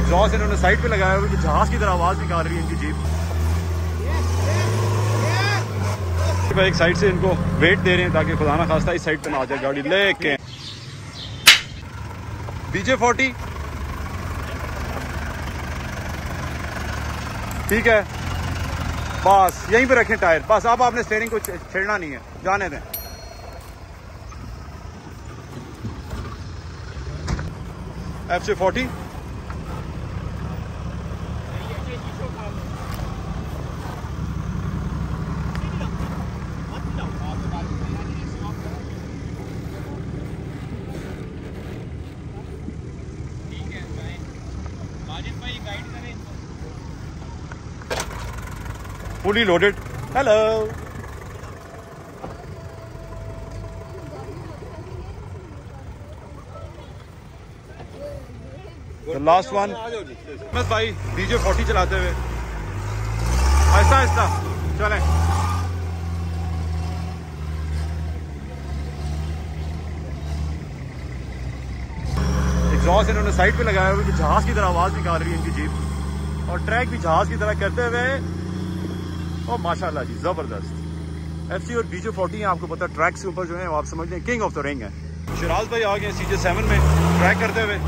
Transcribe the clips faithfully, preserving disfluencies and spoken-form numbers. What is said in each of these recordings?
Exhaust इन्होंने side पे लगाया हुआ, जहाज की तरह आवाज निकाल रही है इनकी जीप। एक साइड से इनको वेट दे रहे हैं ताकि खुदा ना खास्ता इस साइड पे ना आ जाए गाड़ी लेके। बीजे फोर्टी ठीक है, बस यहीं पे रखें टायर, बस अब आपने स्टीयरिंग को छेड़ना नहीं है, जाने दें। एफ से forty fully loaded. Hello. The last one. बस भाई डीजे फोर्टी चलाते हुए आहिस्ता आहिस्ता चलें। एग्जॉस्ट इन्होंने साइड पे लगाया हुआ, जहाज की तरह आवाज निकाल रही है इनकी जीप, और ट्रैक भी जहाज की तरह करते हुए ओ माशाल्लाह जी जबरदस्त। एफ सी और बीजे फोर्टी है, आपको पता ट्रैक से ऊपर जो है आप समझ लें किंग ऑफ द रिंग है। शिराज भाई आ गए सीजे सेवन में ट्रैक करते हुए।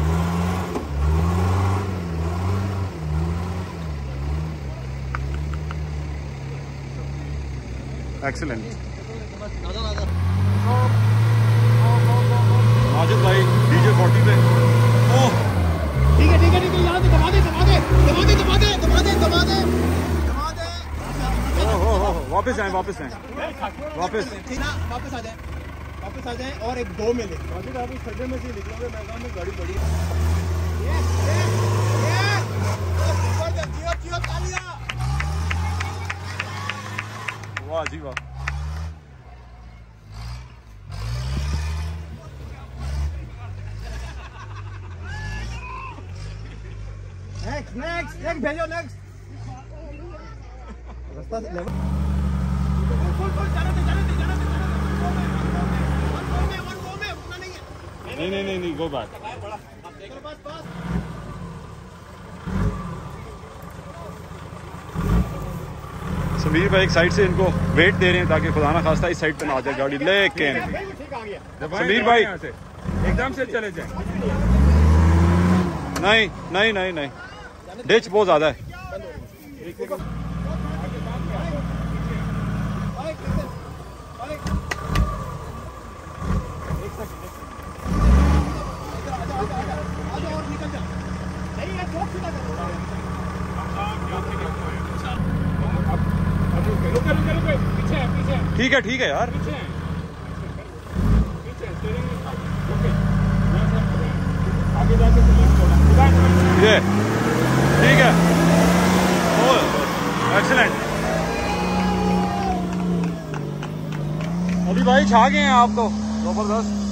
एक्सीलेंट। माजिद भाई बीजे फोर्टी पे। ओह ठीक है ठीक है ठीक है, यहाँ से दबा दे दबा दे दबा दे दबा दे दबा दे दबा दे। वापस आए वापस आए वापस ना वापस आ जाए वापस आ जाए और एक दो में ले आप इस खड्डे में से निकलोगे, मैदान में गाड़ी पड़ी। वाह जी वाह। नेक्स्ट नेक्स्ट नेक्स्ट भेजो नेक्स्ट रास्ता लेवल। नहीं नहीं नहीं नहीं गो बैक। समीर भाई एक साइड से इनको वेट दे रहे हैं ताकि खुदा ना खास्ता इस साइड पे ना आ जाए गाड़ी लेके। समीर भाई एकदम से चले जाए। नहीं नहीं नहीं नहीं डिच बहुत ज्यादा है। ठीक है ठीक है यार। ये ठीक है, एक्सीलेंट। अभी भाई छा गए हैं आप तो जबरदस्त।